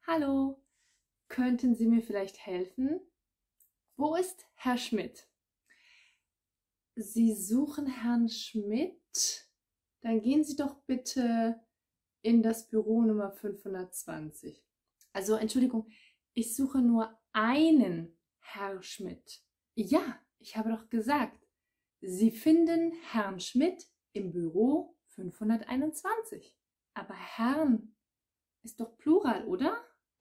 Hallo, könnten Sie mir vielleicht helfen? Wo ist Herr Schmidt? Sie suchen Herrn Schmidt? Dann gehen Sie doch bitte in das Büro Nummer 520. Also, Entschuldigung, ich suche nur einen Herr Schmidt. Ja, ich habe doch gesagt, Sie finden Herrn Schmidt im Büro 521. Aber Herrn ist doch Plural, oder?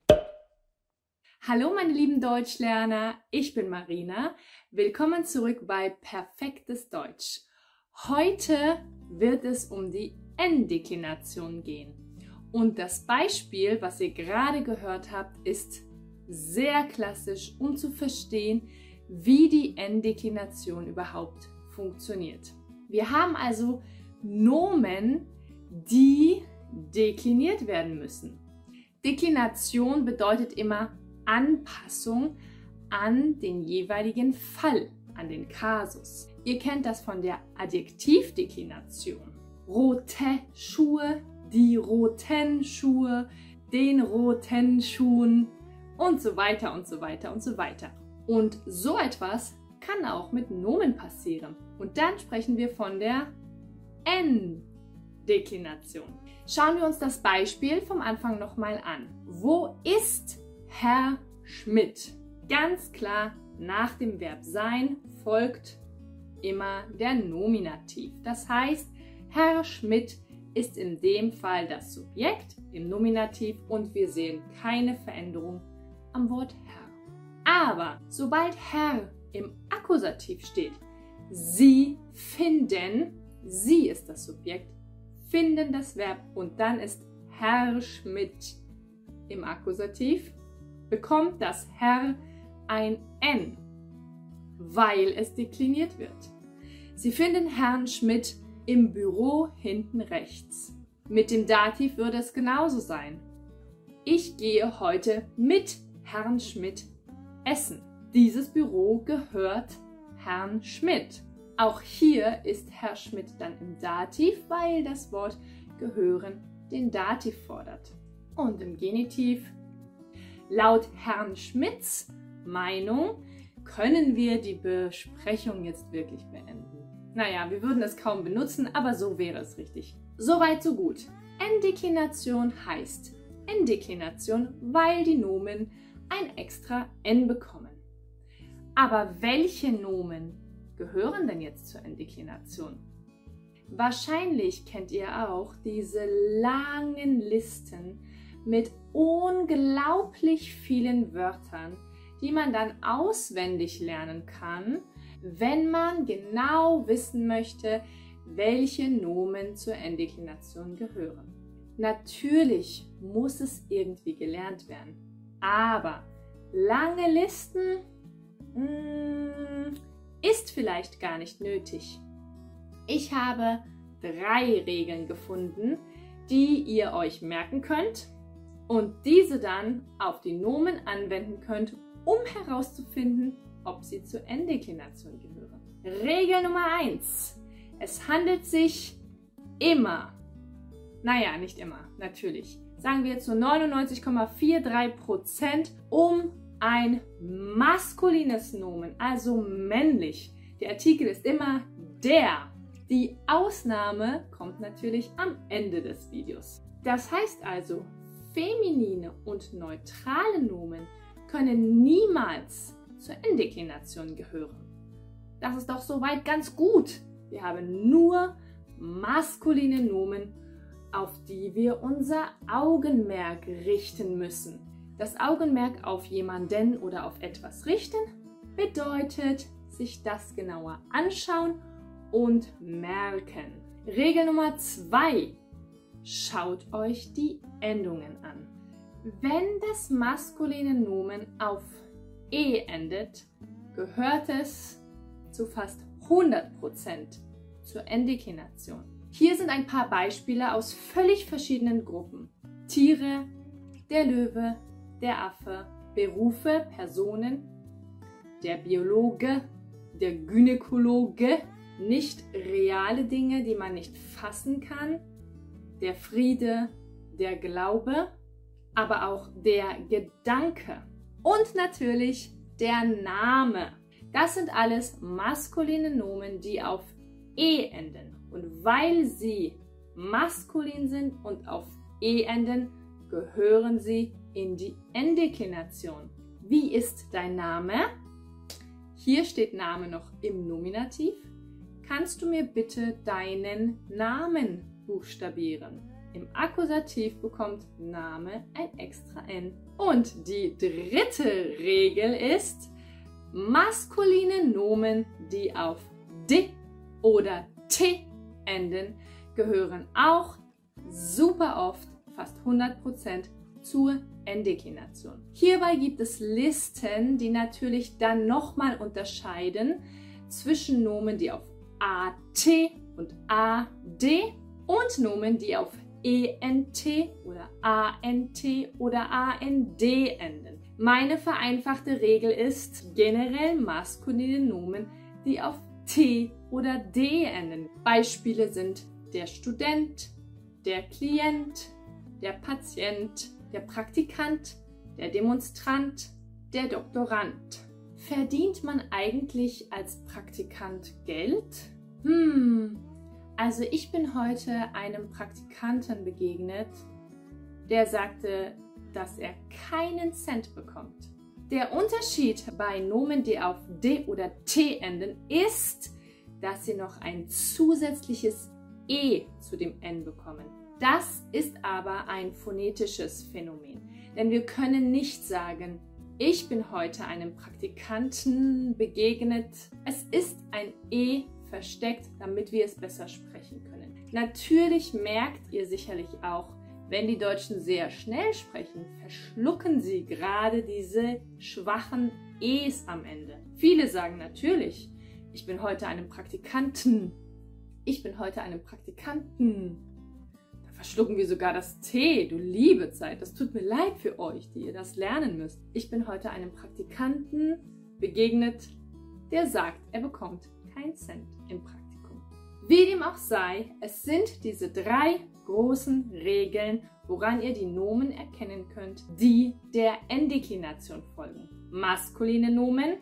Hallo meine lieben Deutschlerner, ich bin Marina. Willkommen zurück bei Perfektes Deutsch. Heute wird es um die N-Deklination gehen. Und das Beispiel, was ihr gerade gehört habt, ist sehr klassisch, um zu verstehen, wie die N-Deklination überhaupt funktioniert. Wir haben also Nomen, die dekliniert werden müssen. Deklination bedeutet immer Anpassung an den jeweiligen Fall, an den Kasus. Ihr kennt das von der Adjektivdeklination. Rote Schuhe, die roten Schuhe, den roten Schuhen und so weiter und so weiter und so weiter. Und so etwas kann auch mit Nomen passieren. Und dann sprechen wir von der N-Deklination. Schauen wir uns das Beispiel vom Anfang nochmal an. Wo ist Herr Schmidt? Ganz klar, nach dem Verb sein folgt immer der Nominativ. Das heißt, Herr Schmidt ist in dem Fall das Subjekt im Nominativ und wir sehen keine Veränderung am Wort Herr. Aber sobald Herr im Akkusativ steht, Sie finden, Sie ist das Subjekt, finden das Verb und dann ist Herr Schmidt im Akkusativ, bekommt das Herr ein N, weil es dekliniert wird. Sie finden Herrn Schmidt im Büro hinten rechts. Mit dem Dativ würde es genauso sein. Ich gehe heute mit Herrn Schmidt essen. Dieses Büro gehört Herrn Schmidt. Auch hier ist Herr Schmidt dann im Dativ, weil das Wort gehören den Dativ fordert. Und im Genitiv, laut Herrn Schmidts Meinung, können wir die Besprechung jetzt wirklich beenden. Naja, wir würden es kaum benutzen, aber so wäre es richtig. Soweit, so gut. N-Deklination heißt N-Deklination, weil die Nomen ein extra N bekommen. Aber welche Nomen gehören denn jetzt zur N-Deklination? Wahrscheinlich kennt ihr auch diese langen Listen mit unglaublich vielen Wörtern, die man dann auswendig lernen kann, wenn man genau wissen möchte, welche Nomen zur N-Deklination gehören. Natürlich muss es irgendwie gelernt werden, aber lange Listen ist vielleicht gar nicht nötig. Ich habe 3 Regeln gefunden, die ihr euch merken könnt und diese dann auf die Nomen anwenden könnt, um herauszufinden, ob sie zur N-Deklination gehören. Regel Nummer 1. Es handelt sich immer, naja, nicht immer, natürlich, sagen wir zu 99,43% um ein maskulines Nomen, also männlich. Der Artikel ist immer der. Die Ausnahme kommt natürlich am Ende des Videos. Das heißt also, feminine und neutrale Nomen können niemals zur N-Deklination gehören. Das ist doch soweit ganz gut. Wir haben nur maskuline Nomen, auf die wir unser Augenmerk richten müssen. Das Augenmerk auf jemanden oder auf etwas richten bedeutet, sich das genauer anschauen und merken. Regel Nummer 2. Schaut euch die Endungen an. Wenn das maskuline Nomen auf E endet, gehört es zu fast 100% zur N-Deklination. Hier sind ein paar Beispiele aus völlig verschiedenen Gruppen. Tiere, der Löwe, der Affe, Berufe, Personen, der Biologe, der Gynäkologe, nicht reale Dinge, die man nicht fassen kann, der Friede, der Glaube aber auch der Gedanke und natürlich der Name. Das sind alles maskuline Nomen, die auf E enden. Und weil sie maskulin sind und auf E enden, gehören sie in die Endeklination. Wie ist dein Name? Hier steht Name noch im Nominativ. Kannst du mir bitte deinen Namen buchstabieren? Im Akkusativ bekommt Name ein extra N. Und die dritte Regel ist, maskuline Nomen, die auf D oder T enden, gehören auch super oft, fast 100%, zur Endeklination. Hierbei gibt es Listen, die natürlich dann nochmal unterscheiden zwischen Nomen, die auf AT und AD und Nomen, die auf ENT oder ANT oder AND enden. Meine vereinfachte Regel ist generell maskuline Nomen, die auf T oder D enden. Beispiele sind der Student, der Klient, der Patient, der Praktikant, der Demonstrant, der Doktorand. Verdient man eigentlich als Praktikant Geld? Also ich bin heute einem Praktikanten begegnet, der sagte, dass er keinen Cent bekommt. Der Unterschied bei Nomen, die auf D oder T enden, ist, dass sie noch ein zusätzliches E zu dem N bekommen. Das ist aber ein phonetisches Phänomen, denn wir können nicht sagen, ich bin heute einem Praktikanten begegnet. Es ist ein E versteckt, damit wir es besser sprechen können. Natürlich merkt ihr sicherlich auch, wenn die Deutschen sehr schnell sprechen, verschlucken sie gerade diese schwachen E's am Ende. Viele sagen natürlich, ich bin heute einem Praktikanten. Ich bin heute einem Praktikanten. Da verschlucken wir sogar das T, du liebe Zeit. Das tut mir leid für euch, die ihr das lernen müsst. Ich bin heute einem Praktikanten begegnet, der sagt, er bekommt keinen Cent im Praktikum. Wie dem auch sei, es sind diese drei großen Regeln, woran ihr die Nomen erkennen könnt, die der Endeklination folgen. Maskuline Nomen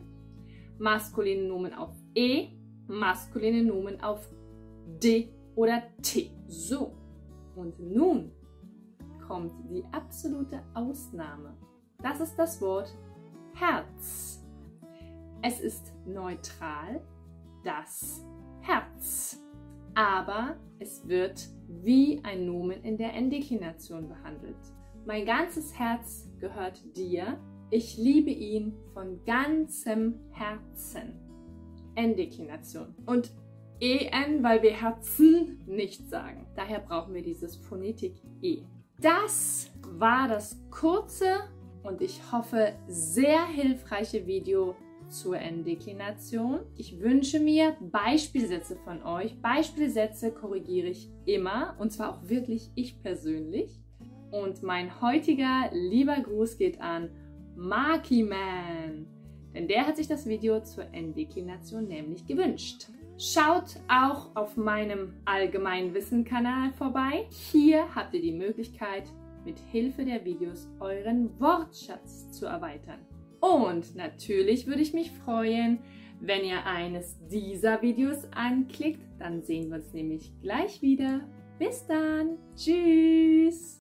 auf E, maskuline Nomen auf D oder T. So, und nun kommt die absolute Ausnahme. Das ist das Wort Herz. Es ist neutral, das Herz. Aber es wird wie ein Nomen in der Endeklination behandelt. Mein ganzes Herz gehört dir. Ich liebe ihn von ganzem Herzen. Endeklination. Und EN, weil wir Herzen nicht sagen. Daher brauchen wir dieses Phonetik E. Das war das kurze und ich hoffe sehr hilfreiche Video zur Endeklination. Ich wünsche mir Beispielsätze von euch. Beispielsätze korrigiere ich immer und zwar auch wirklich ich persönlich. Und mein heutiger lieber Gruß geht an Marky Man, denn der hat sich das Video zur Endeklination nämlich gewünscht. Schaut auch auf meinem Allgemeinwissen-Kanal vorbei. Hier habt ihr die Möglichkeit, mit Hilfe der Videos euren Wortschatz zu erweitern. Und natürlich würde ich mich freuen, wenn ihr eines dieser Videos anklickt. Dann sehen wir uns nämlich gleich wieder. Bis dann. Tschüss.